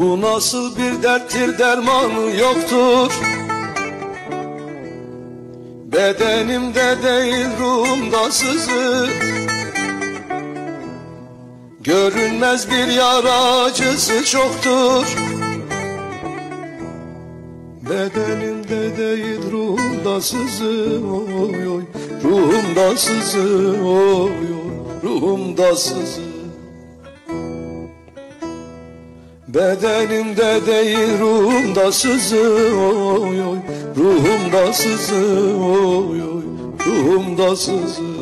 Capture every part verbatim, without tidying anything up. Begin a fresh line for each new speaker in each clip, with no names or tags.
Bu nasıl bir derttir, dermanı yoktur. Bedenimde değil ruhumda sızı, görünmez bir yara acısı çoktur. Bedenimde değil ruhumda sızı, oy oy, ruhumda sızı, oy oy, ruhumda sızı. Bedenimde değil ruhumda sızı, oy oy, ruhumda sızı, oy oy, ruhumda sızı.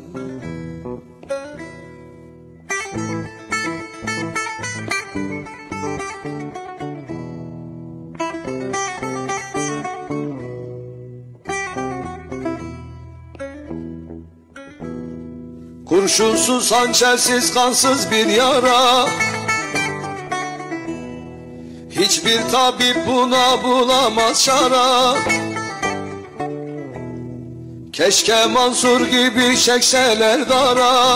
Kurşunsuz, hançersiz, kansız bir yara, hiçbir tabip buna bulamaz çara. Keşke Mansur gibi çekseler dara.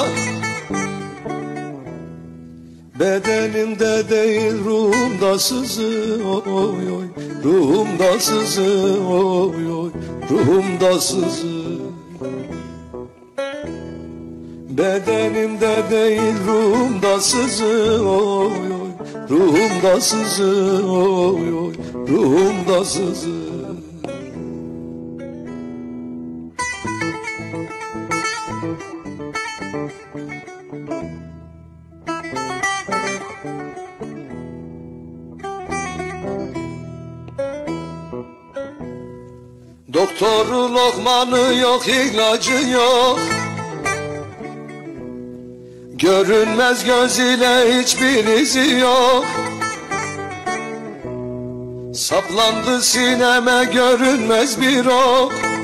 Bedenimde değil ruhumda sızı, oy oy, ruhumda sızı, oy oy, ruhumda sızı. Bedenimde değil ruhumda sızı, oy oy, ruhumda sızı, oy oy, ruhumda sızı. Doktoru lokmanı yok, ilacı yok. Görünmez göz ile hiçbir izi yok. Saplandı sineme görünmez bir ok.